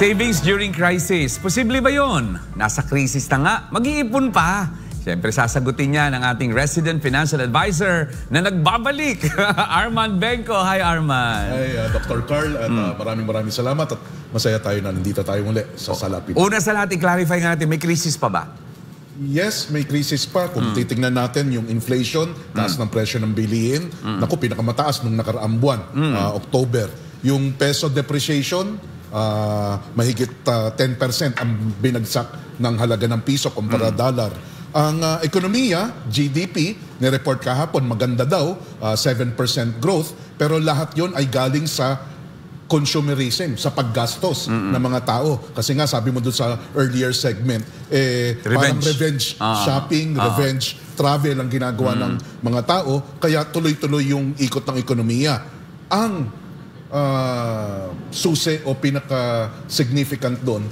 Savings during crisis. Posible ba yun? Nasa krisis na nga, mag-iipon pa. Siyempre, sasagutin niya ng ating resident financial advisor na nagbabalik, Arman Benco. Hi, Arman. Hi, Dr. Carl. At maraming salamat at masaya tayo na nandito tayo muli sa Salapi. Una sa lahat, i-clarify nga natin, may krisis pa ba? Yes, may krisis pa. Kung titingnan natin yung inflation, taas ng presyo ng bilihin, naku, pinakamataas nung nakaraang buwan, October. Yung peso depreciation, mahigit 10% ang binagsak ng halaga ng piso kumpara dollar. Ang ekonomiya, GDP, nireport kahapon, maganda daw, 7% growth, pero lahat yon ay galing sa consumerism, sa paggastos ng mga tao. Kasi nga, sabi mo doon sa earlier segment, parang revenge shopping, revenge travel ang ginagawa ng mga tao, kaya tuloy-tuloy yung ikot ng ekonomiya. Ang susi o pinaka-significant doon,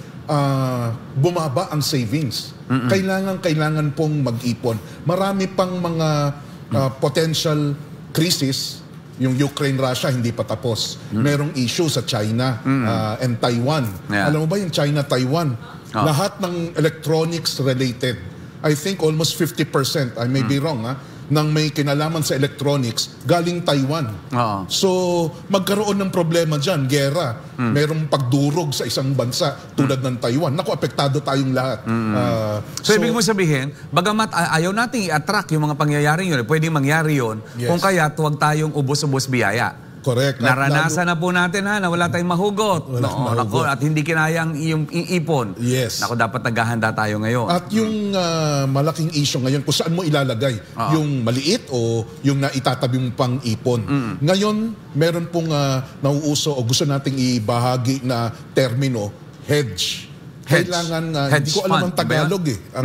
bumaba ang savings. Kailangan pong mag-ipon. Marami pang mga potential crisis. Yung Ukraine-Russia hindi pa tapos. Merong issue sa China and Taiwan. Alam mo ba yung China-Taiwan? Lahat ng electronics related, I think almost 50%, I may be wrong, nang may kinalaman sa electronics, galing Taiwan. So, magkaroon ng problema dyan, gera. Merong pagdurog sa isang bansa tulad ng Taiwan. Naku, apektado tayong lahat. So, ibig mo sabihin, bagamat ayaw nating i-attract yung mga pangyayaring yun, pwedeng mangyari yun, kung kaya huwag tayong ubos-ubos biyaya. Correct. Naranasan na po natin na wala tayong mahugot. At hindi kinayang yung ipon. Yes. Naku, dapat naghahanda tayo ngayon. At yung malaking issue ngayon, kung saan mo ilalagay, yung maliit o yung naitatabi mong pang ipon. Ngayon, meron pong nauuso o gusto nating ibahagi na termino, hedge. Kailangan, hindi ko alam ang Tagalog ang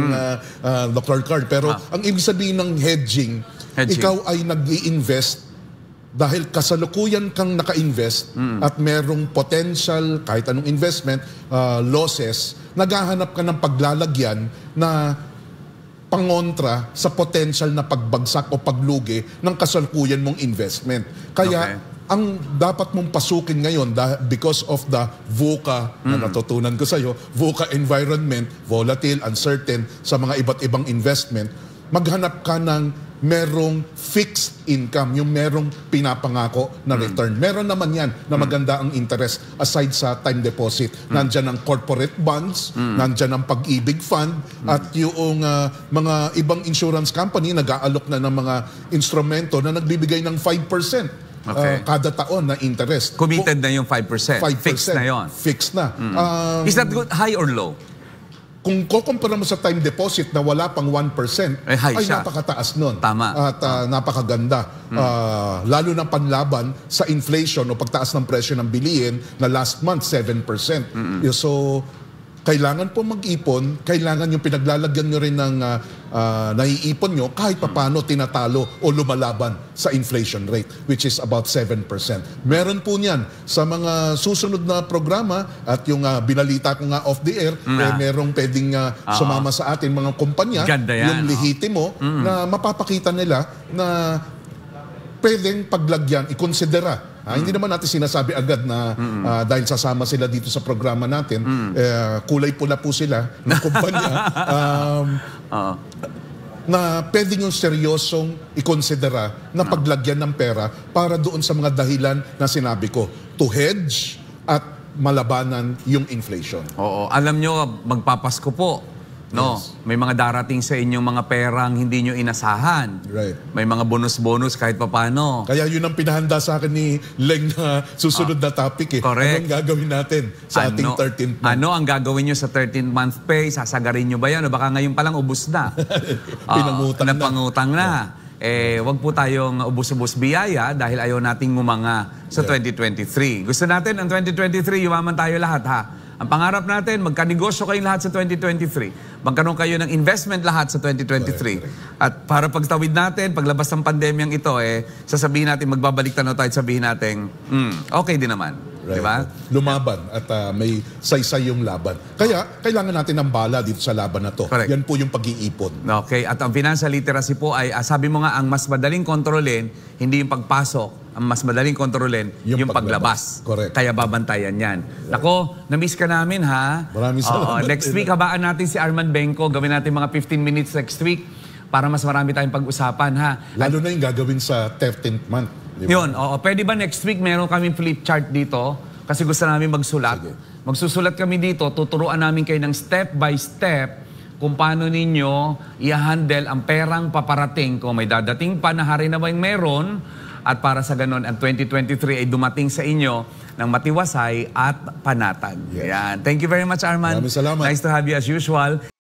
Dr. Card, pero ang ibig sabihin ng hedging, ikaw ay nag-i-invest dahil kasalukuyan kang naka-invest at merong potential, kahit anong investment, losses, naghahanap ka ng paglalagyan na pangontra sa potential na pagbagsak o paglugi ng kasalukuyan mong investment. Kaya, ang dapat mong pasukin ngayon, because of the VUCA na natutunan ko sa'yo, VUCA environment, volatile, uncertain, sa mga iba't ibang investment, maghanap ka ng merong fixed income, yung merong pinapangako na return. Meron naman yan na maganda ang interest aside sa time deposit. Nandyan ang corporate bonds, nandyan ang Pag-ibig Fund, at yung mga ibang insurance company nag-aalok na ng mga instrumento na nagbibigay ng 5% kada taon na interest. Committed na yung 5%. 5%. Fixed na yun. Fixed na. Is that good, high or low? Kung kukumpara mo sa time deposit na wala pang 1%, ay napakataas nun. Tama. At napakaganda. Lalo na panlaban sa inflation o pagtaas ng presyo ng bilihin na last month, 7%. So, kailangan po mag-ipon, kailangan yung pinaglalagyan nyo rin ng naiipon nyo kahit papano tinatalo o lumalaban sa inflation rate, which is about 7%. Meron po niyan sa mga susunod na programa at yung binalita ko nga off the air, merong pwedeng sumama sa atin mga kumpanya, yung lehitimo na mapapakita nila na pwedeng paglagyan, ikonsidera. Hindi naman natin sinasabi agad na dahil sasama sila dito sa programa natin, kulay pula po sila ng kumpanya, na pwede yung seryosong ikonsidera na paglagyan ng pera para doon sa mga dahilan na sinabi ko, to hedge at malabanan yung inflation. Oo, alam nyo, magpapasko po. No, may mga darating sa inyong mga perang hindi nyo inasahan. Right. May mga bonus-bonus kahit papano. Kaya yun ang pinahanda sa akin ni Leng na susunod na topic. Correct. Anong gagawin natin sa ating 13th month? Ano ang gagawin nyo sa 13th month pay? Sasagarin nyo ba yan? O baka ngayon palang ubus na? Pinangutang na. Wag po tayong ubus-ubus biyaya dahil ayaw nating ngumanga sa 2023. Gusto natin ang 2023, yumaman tayo lahat ha. Ang pangarap natin, magkanegosyo kayong lahat sa 2023. Magkaroon kayo ng investment lahat sa 2023. At para pagtawid natin, paglabas ng pandemyang ito, sasabihin natin, magbabalik tanaw tayo at sabihin natin, okay din naman. Right. Diba? Lumaban at may saysay yung laban. Kaya, kailangan natin ng bala dito sa laban na to. Correct. Yan po yung pag-iipon. Okay. At ang financial literacy po ay, sabi mo nga, ang mas madaling kontrolin, hindi yung pagpasok, ang mas madaling kontrolin yung paglabas. Correct. Kaya babantayan yan. Nako, na-miss ka namin ha. Maraming salamat. Next week, habaan natin si Arman Benko. Gawin natin mga 15 minutes next week para mas marami tayong pag-usapan ha. Lalo na yung gagawin sa 13th month. Di ba? Yun, pwede ba next week meron kaming flip chart dito? Kasi gusto namin magsulat. Sige. Magsusulat kami dito, tuturuan namin kayo ng step by step kung paano ninyo i-handle ang perang paparating kung may dadating pa na hari na ba yung meron at para sa ganun ang 2023 ay dumating sa inyo ng matiwasay at panatag. Yes. Yan. Thank you very much, Arman. Maraming salamat. Nice to have you as usual.